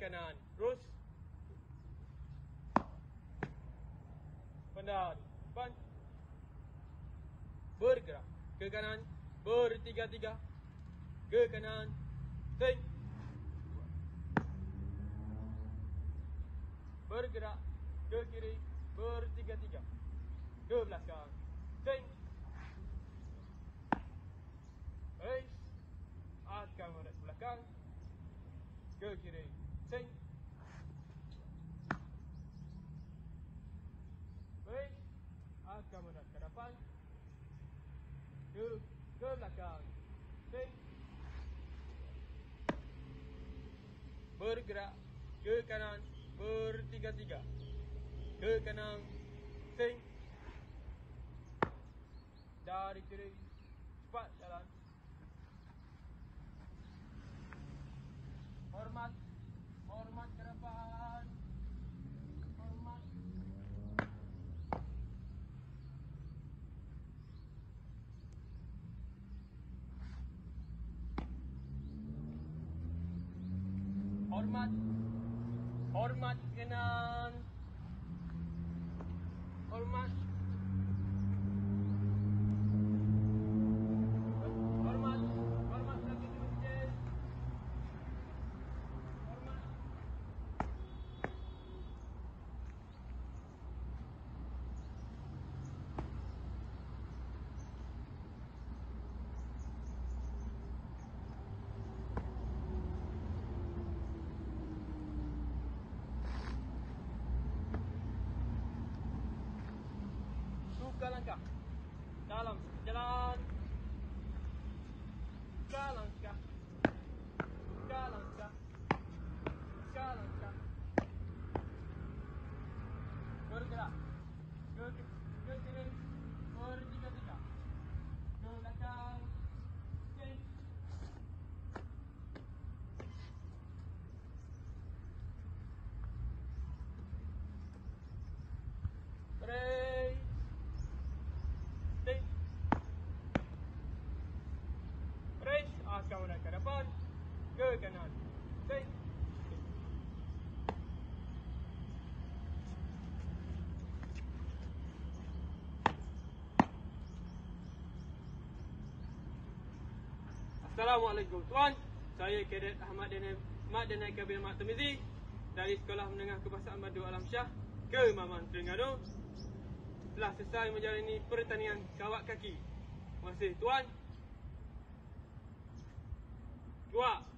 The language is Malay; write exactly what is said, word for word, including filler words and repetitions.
kanan, terus pandang depan, bergerak ke kanan, bertiga-tiga, ke kanan, swing, bergerak ke kiri, bertiga-tiga, ke belakang, swing, raise, akan menghadap ke belakang, ke kiri, swing, raise, akan menghadap ke depan, ke ke belakang, swing, bergerak ke kanan, bertiga-tiga, ke kanan, swing, dari kiri, cepat jalan, hormat, hormat ke depan, hormat, hormat, hormat kanan, hormat, hormat, hormat lagi sedikit, hormat, suka langkah dalam jalan, suka langkah, suka langkah, suka langkah, bergerak ke ke kiri, bertiga-tiga, ke belakang, swing, raise, swing, raise, akan menghadap ke depan, ke kanan, swing, Assalamualaikum tuan, saya Kadet Ahmad Daniel Ahmad Daniel Kabir Ahmad Tamizi dari Sekolah Menengah Kebahasaan Madu Alam Shah ke Maman Terengganu. Telah selesai menjalani pertandingan kawat kaki. Terima kasih tuan. Dua.